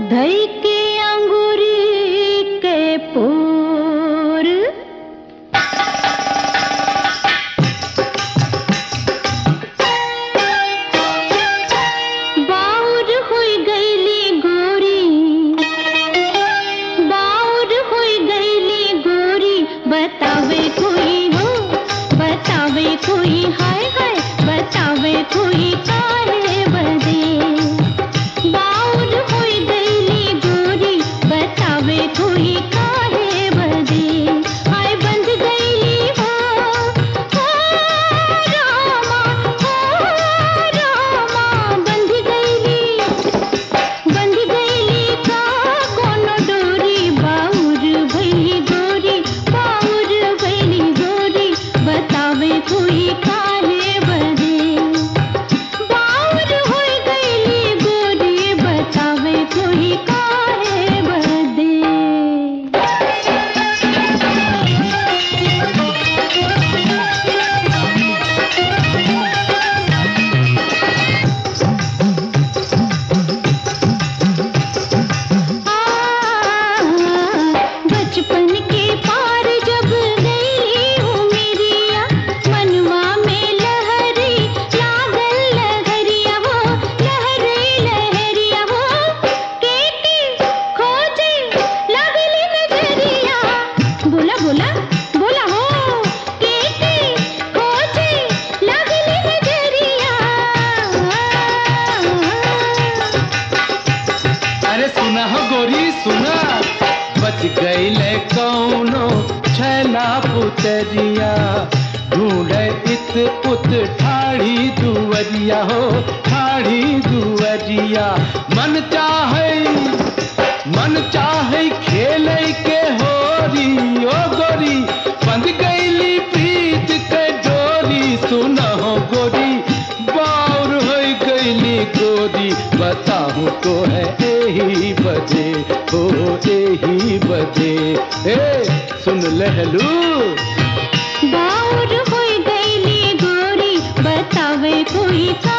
धई के अंगूरी के पोर बाउर हुई गईली गोरी, बाउर हुई गईली गोरी, बतावे कोई हो, बतावे कोई, हाय हाय बतावे कोई काहे बदे। बाउर हुई गईली गोरी, बतावे कोई काहे बदे। हाय बंध गईली हो रामा, हो रामा, बंध गईली का कोनो डोरी। बाउर भईली गोरी, बाउर भईली गोरी, बतावे कोई काहे बदे। बाउर होई गईली गोरी, बतावे कोई काहे बदे। बचपन के पार जब गईली उमरिया, मनवा में लहरी लागल लहरिया हो, लहरी लहरिया हो। केके खोजे लगली नजरिया, बोला बोला बोला हो। केके खोजे लगली नजरिया। अरे सुना हो गोरी सुना, बच गईले कौनो छैला पुतरिया, ढूंढे इत उत ठाड़ी दुवरिया हो, ठाड़ी दुवरिया। मन चाहे खेले के होरी, ओ गोरी बंध गईली प्रीत के डोरी। सुना हो गोरी, बाउर हो गईली गोरी, बताऊं तो है यही बजे, हो यही बजे। ए सुन लहलू, बाउर होई गईली गोरी, बतावे कोई का